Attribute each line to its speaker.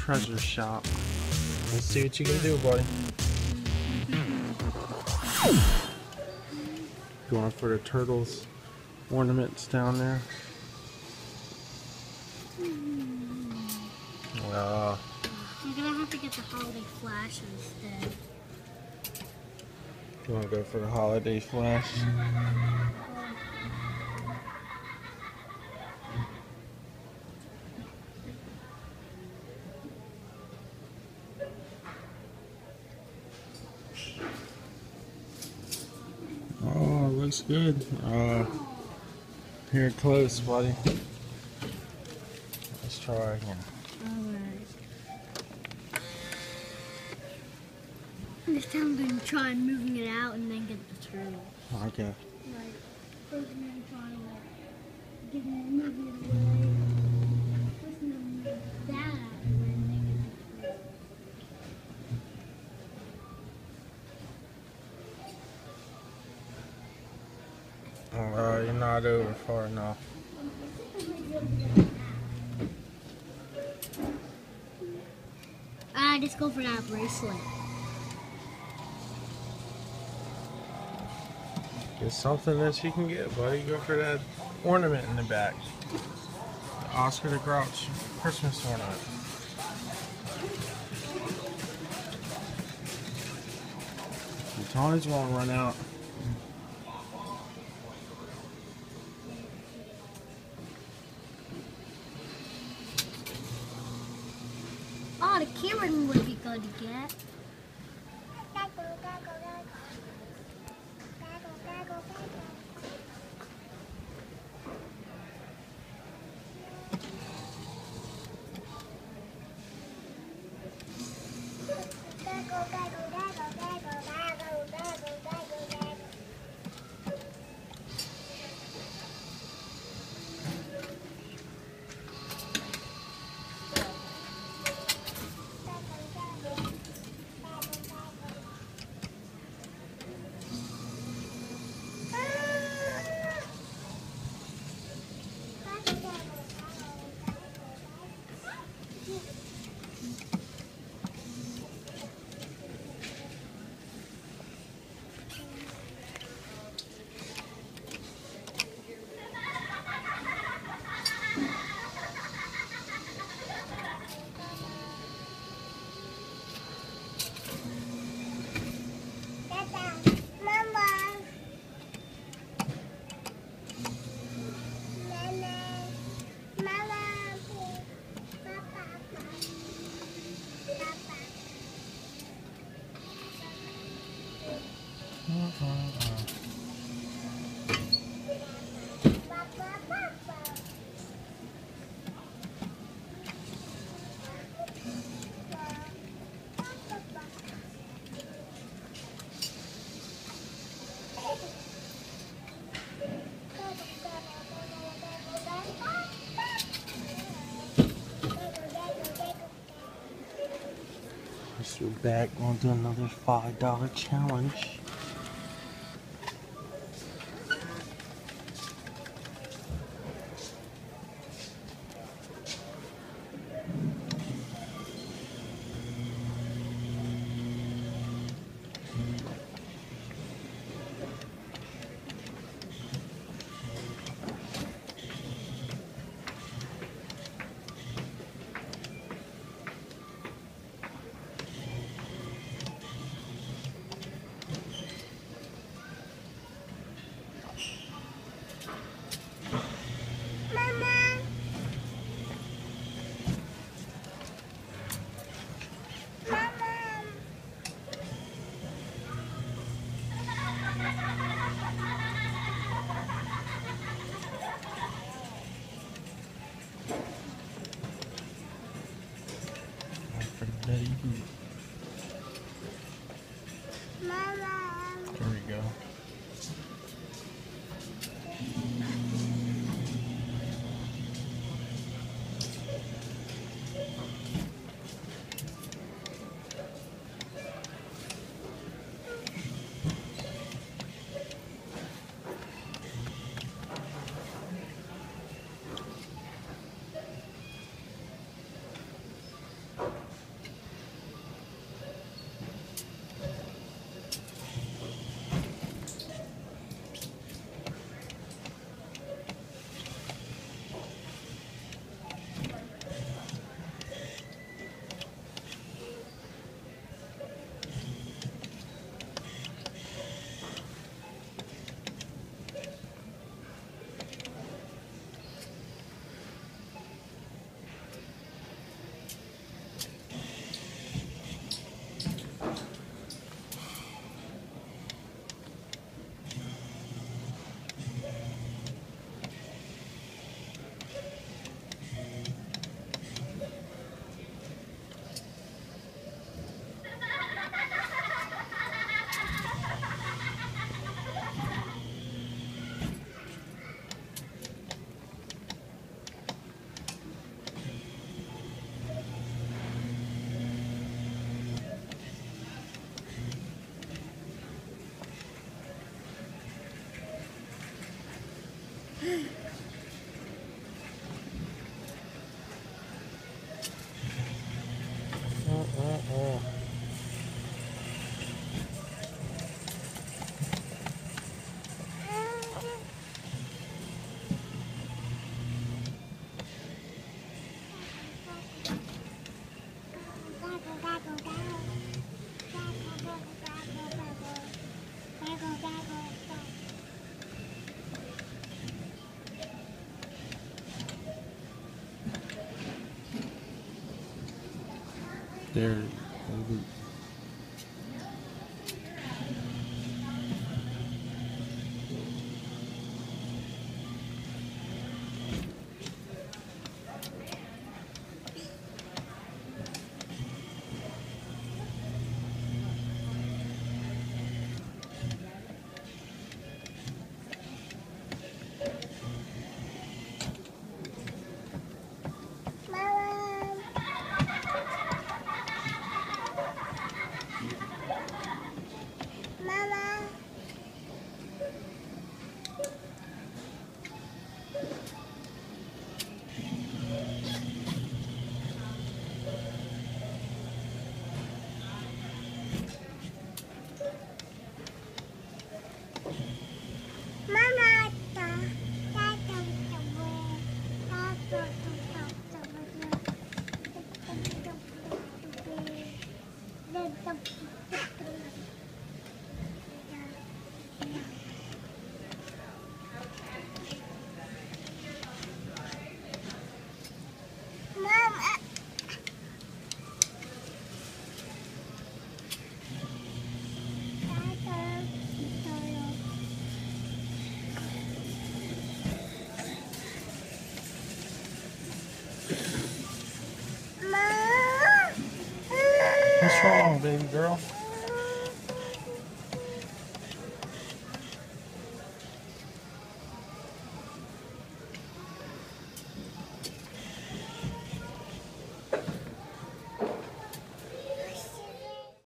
Speaker 1: treasure shop. Let's see what you can do, buddy. Going for the turtles ornaments down there.
Speaker 2: I'm gonna have to get the holiday flash instead.
Speaker 1: You want to go for the holiday flash? Oh, looks good. Here close, buddy. Let's try again.
Speaker 2: This time I'm going to try moving it out and then get the turtle.
Speaker 1: Okay.
Speaker 2: Like, first I'm going to try like, moving it away. First I'm going to move that out and then get the turtle.
Speaker 1: You're not over far enough.
Speaker 2: Just go for that bracelet.
Speaker 1: Get something that you can get, buddy. Go for that ornament in the back. The Oscar the Grouch Christmas ornament. The toys won't run out.
Speaker 2: Oh, the Cameron would be good to get.
Speaker 1: So we're back, we'll do another $5 challenge. Betty Boop. There we go. there. What's wrong, baby girl?